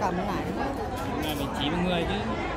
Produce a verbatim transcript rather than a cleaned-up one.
cầm lại. Này mình chỉ một người chứ.